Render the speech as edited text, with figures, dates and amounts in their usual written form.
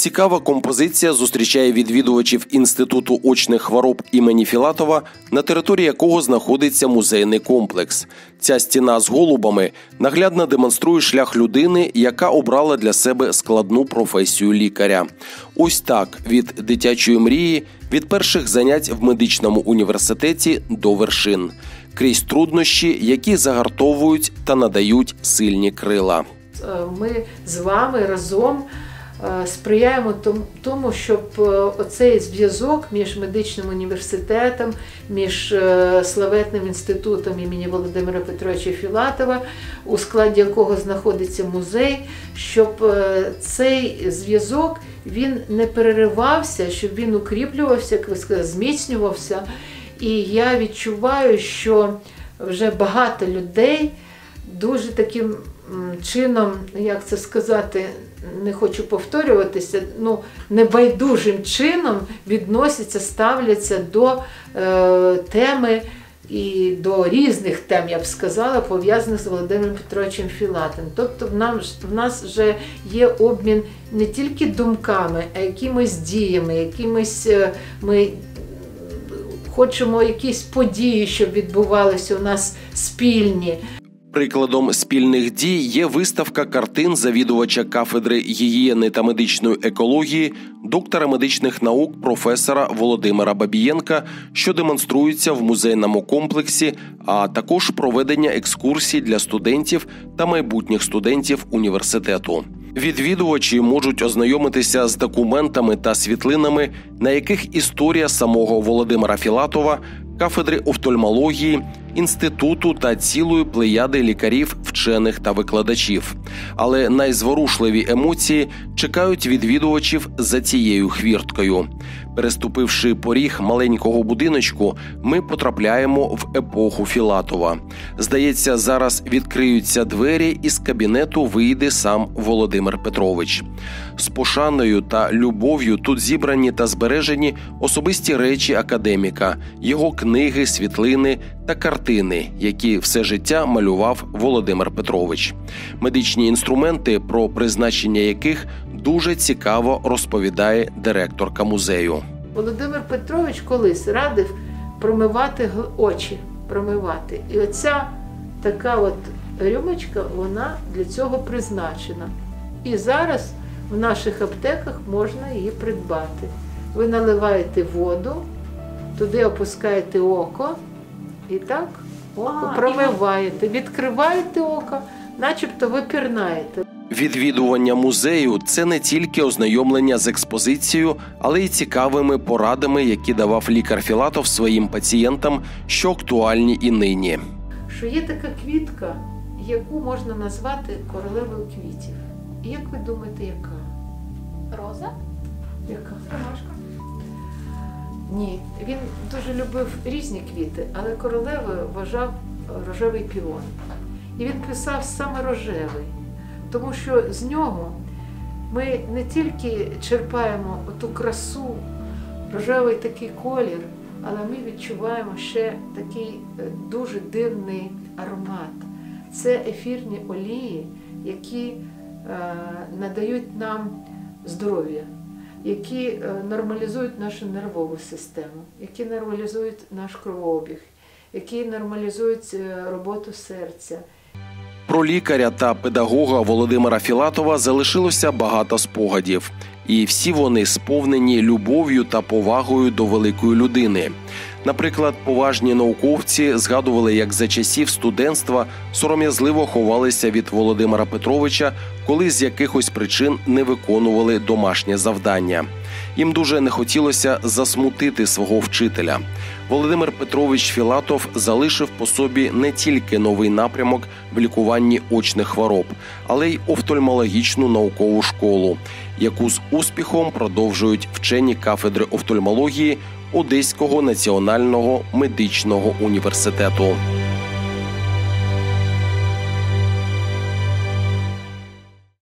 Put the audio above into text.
Цікава композиція зустрічає відвідувачів Інституту очних хвороб імені Філатова, на території якого знаходиться музейний комплекс. Ця стіна з голубами наглядно демонструє шлях людини, яка обрала для себе складну професію лікаря. Ось так, від дитячої мрії, від перших занять в медичному університеті до вершин. Крізь труднощі, які загартовують та надають сильні крила. Ми з вами разом сприяємо тому, щоб оцей зв'язок між медичним університетом, між славетним інститутом імені Володимира Петровича Філатова, у складі якого знаходиться музей, щоб цей зв'язок він не переривався, щоб він укріплювався, як ви сказали, зміцнювався. І я відчуваю, що вже багато людей дуже таким чином, як це сказати, не хочу повторюватися, небайдужим чином відносяться, ставляться до теми і до різних тем, я б сказала, пов'язаних з Володимиром Петровичем Філатовим. Тобто в нас вже є обмін не тільки думками, а якимись діями, якимись ми хочемо якісь події, щоб відбувалися у нас спільні. Прикладом спільних дій є виставка картин завідувача кафедри гігієни та медичної екології, доктора медичних наук професора Володимира Бабієнка, що демонструються в музейному комплексі, а також проведення екскурсій для студентів та майбутніх студентів університету. Відвідувачі можуть ознайомитися з документами та світлинами, на яких історія самого Володимира Філатова, кафедри офтальмології, інституту та цілої плеяди лікарів, вчених та викладачів. Але найзворушливі емоції чекають відвідувачів за цією хвірткою. Переступивши поріг маленького будиночку, ми потрапляємо в епоху Філатова. Здається, зараз відкриються двері і з кабінету вийде сам Володимир Петрович. З пошаною та любов'ю тут зібрані та збережені особисті речі академіка, його книги, світлини та картини, які все життя малював Володимир Петрович. Медичні інструменти, про призначення яких дуже цікаво розповідає директорка музею. Володимир Петрович колись радив промивати очі, І оця така от рюмочка, вона для цього призначена. І зараз в наших аптеках можна її придбати. Ви наливаєте воду, туди опускаєте око, і так око промиваєте, відкриваєте око, начебто ви пірнаєте. Відвідування музею – це не тільки ознайомлення з експозицією, але й цікавими порадами, які давав лікар Філатов своїм пацієнтам, що актуальні і нині. Що є така квітка, яку можна назвати королевою квітів. І як ви думаєте, яка? Роза? Яка? Ромашка? Ні, він дуже любив різні квіти, але королевою вважав рожевий піон. І він писав саме рожевий, тому що з нього ми не тільки черпаємо ту красу, рожевий такий колір, але ми відчуваємо ще такий дуже дивний аромат. Це ефірні олії, які надають нам здоров'я, які нормалізують нашу нервову систему, які нормалізують наш кровообіг, які нормалізують роботу серця. Про лікаря та педагога Володимира Філатова залишилося багато спогадів. І всі вони сповнені любов'ю та повагою до великої людини. Наприклад, поважні науковці згадували, як за часів студентства сором'язливо ховалися від Володимира Петровича, коли з якихось причин не виконували домашнє завдання. Їм дуже не хотілося засмутити свого вчителя. Володимир Петрович Філатов залишив по собі не тільки новий напрямок в лікуванні очних хвороб, але й офтальмологічну наукову школу, яку з успіхом продовжують вчені кафедри офтальмології Одеського національного медичного університету.